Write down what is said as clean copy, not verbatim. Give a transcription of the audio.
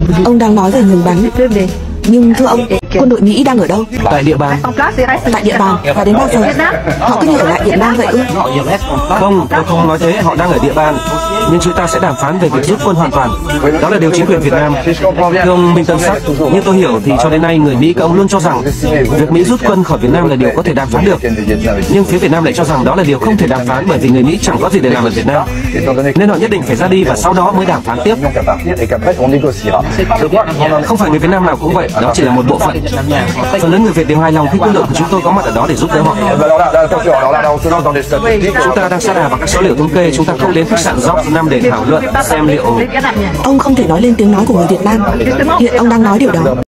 Ông đang nói về ngừng bắn. Nhưng thưa ông, quân đội Mỹ đang ở đâu? Tại địa bàn. Tại địa bàn, và đến bao giờ? Họ cứ như ở lại Việt Nam vậy ư? Không, tôi không nói thế, họ đang ở địa bàn. Nhưng chúng ta sẽ đàm phán về việc rút quân hoàn toàn. Đó là điều chính quyền Việt Nam. Thưa ông Minh Tân Sắc, như tôi hiểu thì cho đến nay người Mỹ các ông luôn cho rằng việc Mỹ rút quân khỏi Việt Nam là điều có thể đàm phán được. Nhưng phía Việt Nam lại cho rằng đó là điều không thể đàm phán bởi vì người Mỹ chẳng có gì để làm ở Việt Nam. Nên họ nhất định phải ra đi và sau đó mới đàm phán tiếp. Không phải người Việt Nam nào cũng vậy, đó chỉ là một bộ phận. Phần lớn người Việt đều hài lòng khi quân đội của chúng tôi có mặt ở đó để giúp đỡ họ. Chúng ta đang sa đà vào các số liệu thống kê, chúng ta không đến khách sạn George 5 để thảo luận xem liệu... Ông không thể nói lên tiếng nói của người Việt Nam. Hiện ông đang nói điều đó.